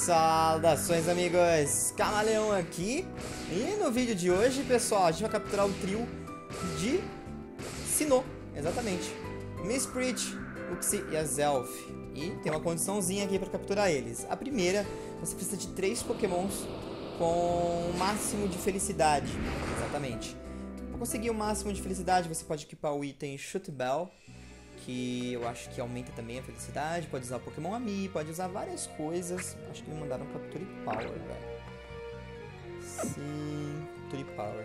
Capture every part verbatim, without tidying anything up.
Saudações, amigos! Camaleão aqui. E no vídeo de hoje, pessoal, a gente vai capturar o trio de Sinnoh, exatamente. Mesprit, Uxie e Azelf. E tem uma condiçãozinha aqui para capturar eles. A primeira, você precisa de três pokémons com o máximo de felicidade. Exatamente. Para conseguir o máximo de felicidade, você pode equipar o item Shoot Bell, que eu acho que aumenta também a felicidade. Pode usar Pokémon Ami, pode usar várias coisas. Acho que me mandaram Capture Power, velho. Sim, Capture Power.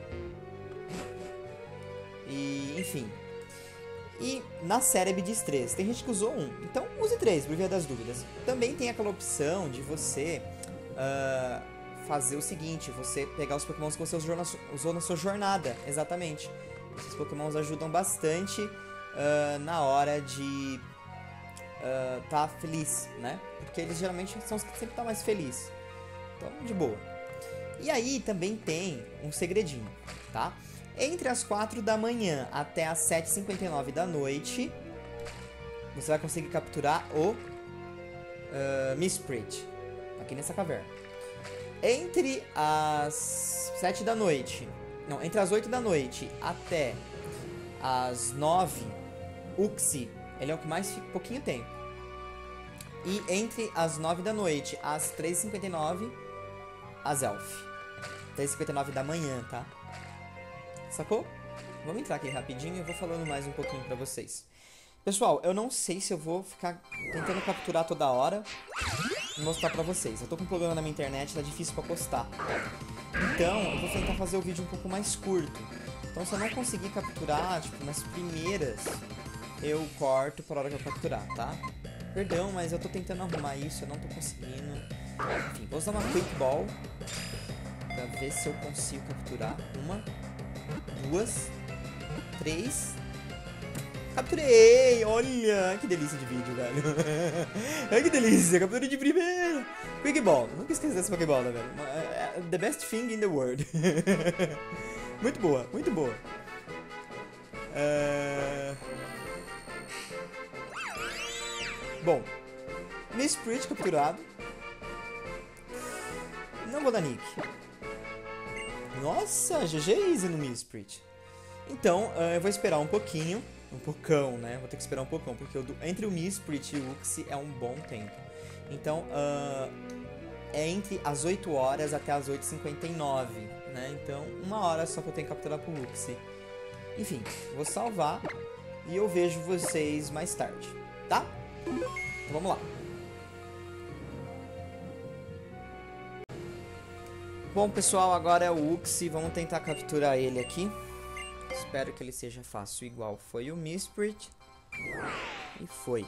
E, enfim. E na série diz três. Tem gente que usou um, então use três, por via das dúvidas. Também tem aquela opção de você uh, fazer o seguinte: você pegar os Pokémons que você usou na sua jornada. Exatamente. Esses Pokémons ajudam bastante Uh, na hora de uh, tá feliz, né? Porque eles geralmente são os que sempre estão mais felizes. Então, de boa. E aí também tem um segredinho, tá? Entre as quatro da manhã até as sete e cinquenta e nove da noite, você vai conseguir capturar o uh, Mesprit aqui nessa caverna. Entre as sete da noite, não, entre as oito da noite até as nove, Uxie, ele é o que mais fica pouquinho tempo. E entre as nove da noite às três e cinquenta e nove, Azelf. três e cinquenta e nove da manhã, tá? Sacou? Vamos entrar aqui rapidinho e eu vou falando mais um pouquinho pra vocês. Pessoal, eu não sei se eu vou ficar tentando capturar toda hora e mostrar pra vocês. Eu tô com um problema na minha internet, tá difícil pra postar. Então, eu vou tentar fazer o vídeo um pouco mais curto. Então, se eu não conseguir capturar, tipo, nas primeiras, eu corto para a hora que eu capturar, tá? Perdão, mas eu tô tentando arrumar isso, eu não tô conseguindo. Enfim, vou usar uma Quick Ball pra ver se eu consigo capturar. Uma, duas, três. Capturei! Olha, que delícia de vídeo, velho. Ai, que delícia, capturei de primeira. Quick Ball, nunca esqueça dessa Quick Ball, né, velho? The best thing in the world. Muito boa, muito boa. É... Bom, Mesprit capturado. Não vou dar nick. Nossa, G G easy no Mesprit. Então, uh, eu vou esperar um pouquinho. Um pocão, né? Vou ter que esperar um pocão, porque eu, entre o Mesprit e o Uxie é um bom tempo. Então, uh, é entre as oito horas até as oito e cinquenta e nove, né? Então, uma hora só que eu tenho que capturar pro Uxie. Enfim, vou salvar e eu vejo vocês mais tarde, tá? Então, vamos lá. Bom, pessoal, agora é o Uxie. Vamos tentar capturar ele aqui. Espero que ele seja fácil igual foi o Mesprit. E foi.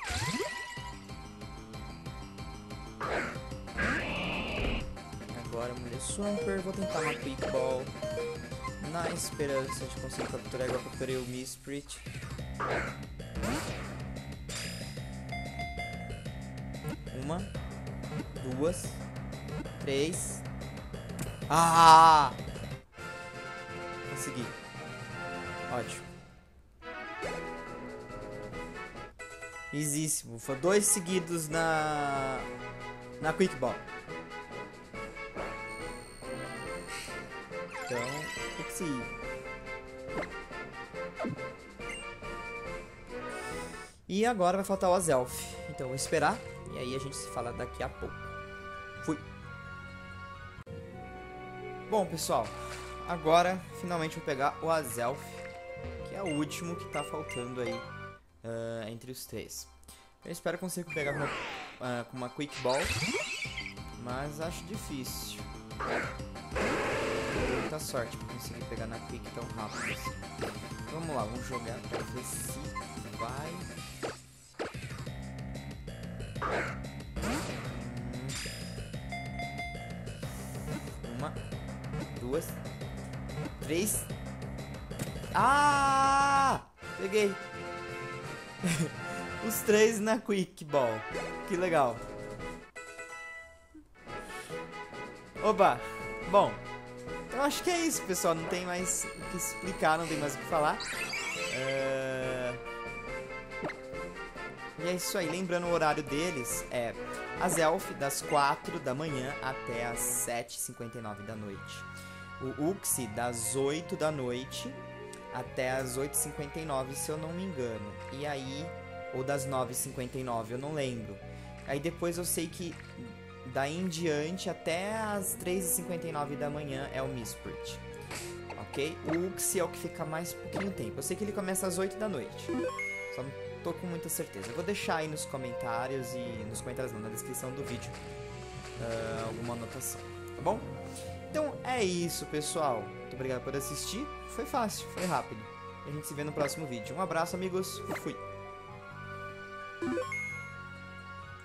Agora mulher Swampert, vou tentar uma Quick Ball na esperança de conseguir capturar igual eu capturei o Mesprit. Uma, duas, três. Ah! Consegui. Ótimo. Easíssimo. Foi dois seguidos na na Quick Ball. Então, Uxie. E agora vai faltar o Azelf. Então, eu vou esperar. E aí a gente se fala daqui a pouco. Fui. Bom, pessoal. Agora, finalmente, vou pegar o Azelf. Que é o último que tá faltando aí. Uh, entre os três. Eu espero conseguir pegar com uma, uh, com uma Quick Ball. Mas acho difícil. Muita sorte pra conseguir pegar na Quick tão rápido assim. Vamos lá, vamos jogar pra ver se vai. Uma, duas, três. Ah! Peguei. Os três na Quick Ball. Que legal. Oba! Bom. Eu acho que é isso, pessoal. Não tem mais o que explicar, não tem mais o que falar. É... E é isso aí. Lembrando, o horário deles é A Zelf, das quatro da manhã até as sete e cinquenta e nove da noite. O Uxie, das oito da noite até as oito e cinquenta e nove, se eu não me engano. E aí, ou das nove e cinquenta e nove, eu não lembro. Aí depois eu sei que daí em diante até as três e cinquenta e nove da manhã é o Mistbridge. Ok? O Uxie é o que fica mais pouquinho tempo. Eu sei que ele começa às oito da noite. Só não tô com muita certeza. Eu vou deixar aí nos comentários e... Nos comentários não, na descrição do vídeo. Uh, alguma anotação, tá bom? Então é isso, pessoal. Muito obrigado por assistir. Foi fácil, foi rápido. E a gente se vê no próximo vídeo. Um abraço, amigos. Fui.